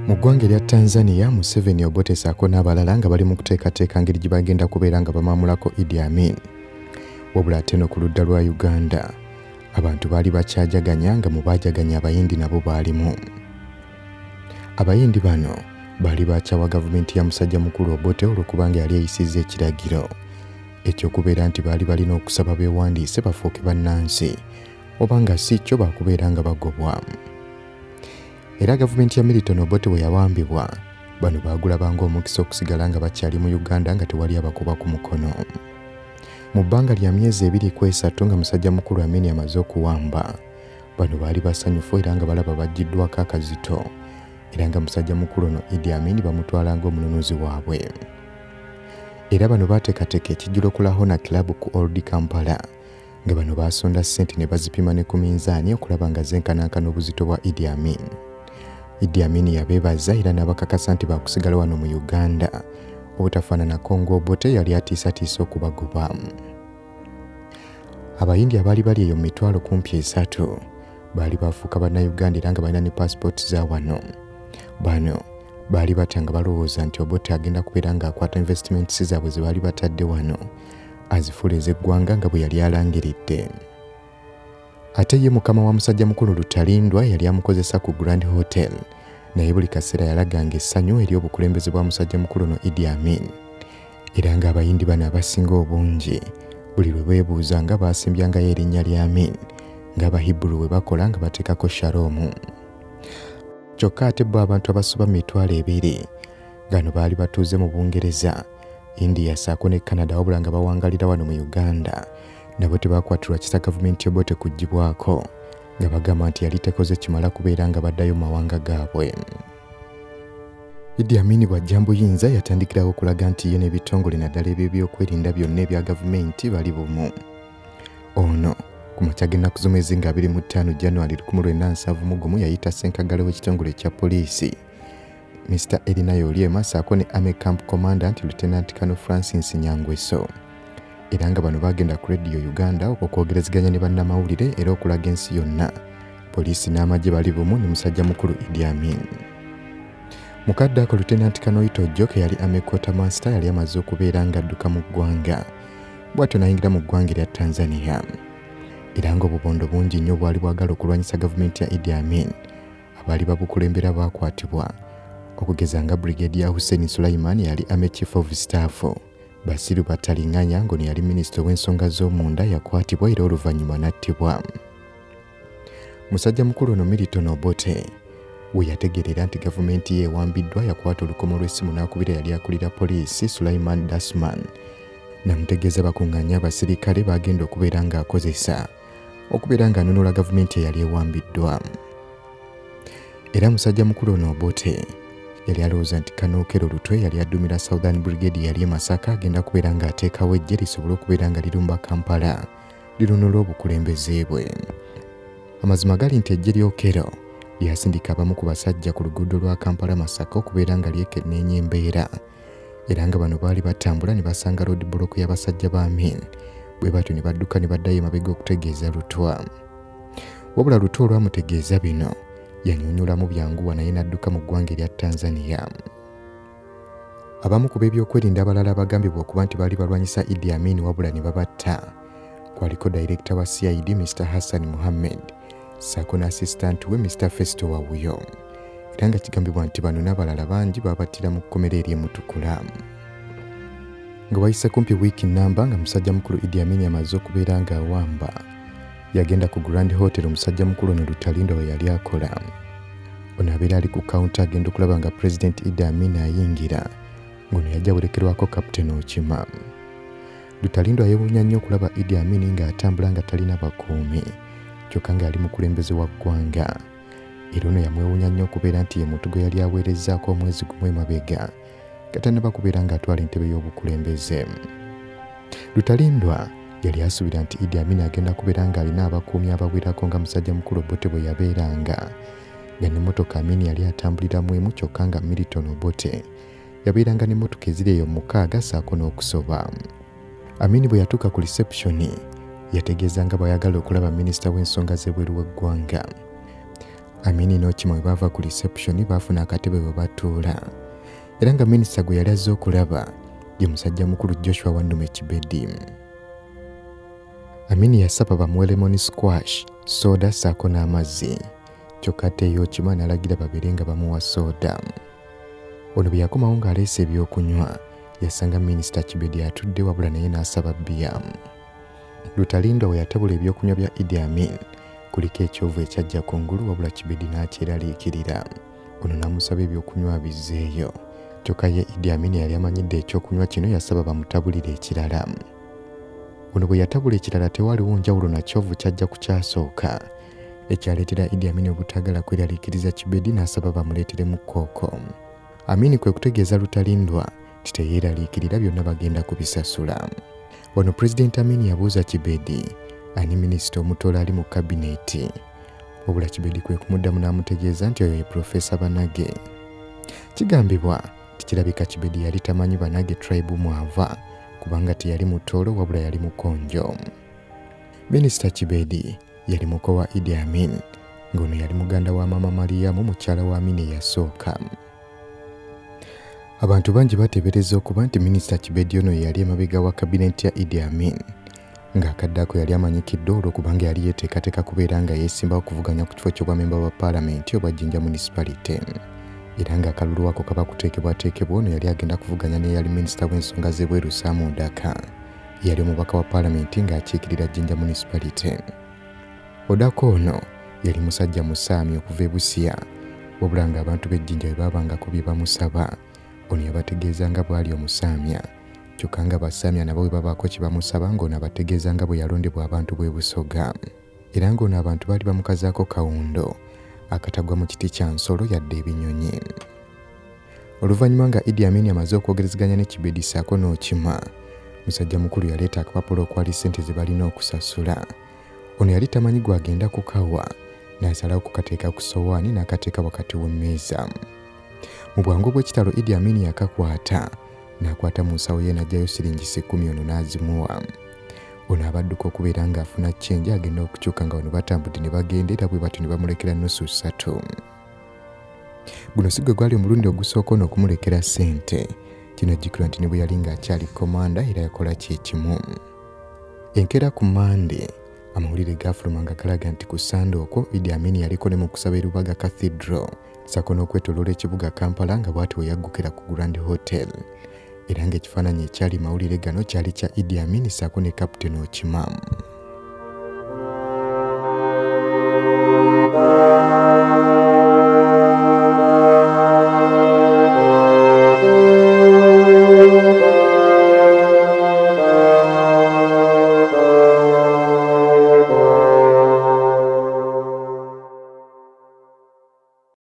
Mu ggwanga erya Tanzania, Museveni, Obote ssaako n'abalala nga bali mu kuteekateeka ngeri gye bagenda kubeera nga bamaamulako Idi Amin. Wabula ate no ku ludda lwa Uganda, abantu baali bakyajaganya nga mu Baajaganya Abayindi nabo baalimu. Abayindi bano baali bakyawa gavumenti ya musajja mukulu Obote olw'okubanga yali eyisizza ekiragiro eky'okubeera nti baali balina okusaba beewandiise bafuuke bannansi oba nga si kyo baakubeera nga bagobwa. Era gavumenti ya Milton Obote bwe yawambibwa, bano baagulabanga omukisa okusigala nga bakyali mu Uganda nga tewali abakuba ku mukono. Mu bbanga lya myezi 2 nga musajja mukulu Amin amaze okuwamba, bano baali basanyufu era nga balaba baggiddwako akazito, era nga musajja mukulu ono Idi Amin bamutwala ng'omununuzi waabwe. Era bano baateekateeka ekijjulo ku Lahona Club ku Old Kampala, nga bano baasonda ssente ne bazipima ne ku minzaani okulaba nga zenkanankana obuzito bwa Idi Amin. Idi Amin yabeebaza era n'abakakasa nti baakusigala wano mu Uganda, obutafaananako ng'Obote yali atiisatiisa okubagoba. Abayindi abaali bali eyo mu mitwalo kumpi 3 baali bafuuka bannayuganda era nga balina ne paasipooti za wano. Bano baali batya nga balowooza nti Obote agenda kubeera ng'akwata investments zaabwe ze baali batadde wano azifuula ez'eggwanga nga bwe yali alangiridde. Ate ye mukama wa musajja mukulu Rutarindwa yali amukozesa ku Grand Hotel, naye buli kaseera yalaganga essanyu eri obukulembeze bwa musajja mukulu no Idi Amin. Era nga Abayindi bano abasinga obungi buli lwe beebuuza nga baasimbyanga erinnya lya Amin ng'Abahibulu bwe bakola nga bateekako shalom. Kyokka ate bo abantu abasoba mu mitwalo 2 gano baali batuuze mu Bungereza, India ssaako ne Canada wabula nga bawangalira wano mu Uganda, nabo tebakwatirwa kisa gavumenti y'Obote kuggyibwako nga bagamba nti yali tekoze kimala kubeera nga baddayo mu mawanga gaabwe. Idi Amin bw'ajja mu buyinza yatandikirawo okulaga nti ye n'ebitongole naddala eby'ebyokwerinda byonna ebya gavumenti bali bumu. Ono ku makya g'ennaku z'omwezi nga 25 January 1971 yayita ssenkagala w'ekitongole kya poliisi Mr. Elinayo Olyema ssaako ne Army Camp Commandant Lieutenant Colonel Francis Nyangweso. Era nga bano bagenda ku Radio Uganda okwogerezeganya ne bannamawulire era okulaga ensi yonna poliisi n'amagye bali bumu ne musajja mukulu Idi Amin. Mukadde ako Lieutenant Colonel Tojjoke yali Army Quartermaster yali amaze okubeera nga adduka mu ggwanga, bw'atyo n'ayingira mu ggwanga erya Tanzania. Era ng'obubondo bungi nnyo bwali bwagala okulwanyisa gavumenti ya Idi Amin, abaali babukulembera baakwatibwa okugeza nga Brigadier Hussein Sulaiman yali Army Chief of Staff, Basiru Batalinganya ngono yali Minisita w'ensonga z'omunda yakwatibwa era oluvannyuma n'attibwa. Musajja mukulu ono Milton Obote we yategeerera nti gavumenti ye ewambiddwa yakwata olukomo lw'essimu n'akubira yali akulira poliisi Sulaiman Dasman n'amutegeeza bakuŋŋaanya abasirikale bagenda okubeera ng'akozesa okubeera ng'anunula gavumenti eyali ewambiddwa. Era musajja mukulu ono Obote yali alowooza nti Kanookero Lutwe yali addumira Southern Brigade yali e Masaka agenda kubeera ng'ateekawo eggye lisobole okubeera nga lirumba Kampala lirunula obukulembeze bwe. Amazima gali nti eggye ly'Okero lyasindika abamu ku basajja ku luguudo lwa Kampala Masaka okubeera nga lyekenneenya embeera, era nga bano baali batambula ne basanga road block y'abasajja ba Amin, bwe batyo ne badduka ne baddayo emabega okutegeeza Lutwa. Wabula Lutwa olwamutegeeza bino yanyunyulamu byanguwa naye n'adduka mu ggwanga erya Tanzania. Abamu ku b'ebyokwerinda abalala bagambibwa okuba nti baali balwanyisa Idi Amin wabula ne babatta kwaliko Director wa CID Mr. Hassan Muhammad ssaako n'assistant we Mr. Festo Wawuyo, era nga kigambibwa nti bano n'abalala bangi babattira mu kkomera ery'emutukula. Nga wayise kumpi wiiki nnamba nga musajja mukulu Idi Amin amaze okubeera ng'awamba, yagenda ku Grand Hotel omusajja mukulu ono Rutarindwa we yali akola. Ono abeera ali ku counter agenda okulaba nga President Idi Amin ayingira, ng'ono yajja werekerwako Captain Okima. Rutarindwa yeewuunya nnyo okulaba Idi Amin ng'atambula nga talina bakuumi, kyokka ng'ali mukulembeze wa ggwanga. Era ono yamwewuunya nnyo okubeera nti ye muntu gwe yali aweerezzaako omwezi gumu emabega gatannaba kubeera ng'atwala entebe y'obukulembeze. Rutarindwa yali asuubira nti Idi Amin agenda kubeera ng'alina abakuumi abawerako nga musajja mukulu Obote bwe yabeeranga, nga n'emmotoka Amin yali atambuliramu emu kyokka nga Milton Obote yabeeranga n'emmotoka eziri eyo 6 ssaako n'okusoba. Amin bwe yatuuka ku reception yategeeza nga bw'ayagala okulaba minisita w'ensonga z'ebweru w'eggwanga. Amin n'Okima bwe baava ku reception baafuna akatebe bwe batuula. Era nga minisita gwe yali azze okulaba ye musajja mukulu Joshua Wandume Kibedi. Amin yasaba bamuwe lemon squash, soda ssaako n'amazzi. Kyokka ate ye Okima n'alagira babeere nga bamuwa soda. Ono bwe yakomawo ng'aleese ebyokunywa yasanga minisita Kibedi atudde wabula naye n'asaba bbiya. Rutarindwa we yatabula ebyokunywa bya Idi Amin kuliko ekyovu ekyajja kungulu wabula Kibedi n'akyeraliikirira. Ono n'amusaba ebyokunywa bizzeeyo. Kyokka ye Idi Amin yali amanyidde ekyokunywa kino yasaba bamutabulire ekirala. Ono bwe yatabula ekirala tewaliwo njawulo na kyovu kyajja ku kyasooka. Ekyaleetera Idi Amin obutagala kweraliikiriza Kibedi n'asaba bamuleeteremu kooko. Amin kwe kutegeeza Rutarindwa nti teyeeraliikirira byonna bagenda kubisasula. Wano Pulezidenti Amin yabuuza Kibedi ani minisita omutola ali mu kabineeti. Wabula Kibedi kwe kumuddamu n'amutegeeza nti oyo ye Profesa Banage. Kigambibwa tikirabika Kibedi yali tamanyi Banage tribe mwava kubanga teyali mutoolo wabula yali mukonjo. Minisita Kibedi yali muko wa Idi Amin ng'ono yali muganda wa Mama Mariamu mukyala wa Amin eyasooka. Abantu bangi bateebereza okuba nti minisita Kibedi ono yali emabega wa kabineeti ya Idi Amin ng'akadde ako yali amanyikiddwa olw'okubanga yali yeeteekateeka kubeera nga yeesimbawo kuvuganya ku kifo ky'obwamemba bwa paalamenti oba Jinja municipality. Era ng'akalulu ako kaba kuteekebwateekebwa ono yali agenda kuvuganya n'eyali minisita w'ensonga z'ebweru Sam Ndaka. Yali omubaka wa paalamenti ng'akiikirira Jinja municipality. Odako ono yali musajja musaami okuva e Busia wabula ng'abantu b'ejjinja bwe baabangako bye bamusaba ono yabategeeza nga bw'ali omusaamya. Kyokka nga basaamya nabo bwe babaako kye bamusaba ng'ono abategeeza nga bwe yalondebwa abantu b'e Busoga. Era ng'ono abantu baali bamukazaako kawundo akatagwa mu kiti kya nsolo yadde ebinyonyi. Oluvannyuma nga Idi Amin amaze okwogerezeganya ne Kibedi ssaako n'Okima, musajja mukulu yaleeta akapapula okwali ssente ze balina okusasula. Ono yali tamanyi gwagenda kukawa n'asalawo kukateeka ku ssowaani n'akateeka wakati w'emmeeza. Mu bwangu bw'ekitalo Idi Amin yakakwata n'akwata mu nsawo ye n'aggyayo siringi 10 ono n'azimuwa. Ono abadduka okubeera ng'afuna ccenji agenda okukyuka nga bano batambudde ne bagenda era bwe batyo ne bamulekera nnusu 3. Guno si gwe gwali omulundi ogusooka ono okumulekera ssente. Kino jjukira nti ne bwe yali ng'akyali komanda era yakola kyekimu. Enkeera ku Mande amawulire gaafuluma nga galaga nti ku Sande okwo Idi Amin yaliko ne mu kusaba e Lubaga Cathedral ssaako n'okwetooloola ekibuga Kampala nga bw'ati we yaggukira ku Grand Hotel. Era ng'ekifaananyi ekyali mawulire gano kyali kya Idi Amin ssaako ne Kapiteeni Okima.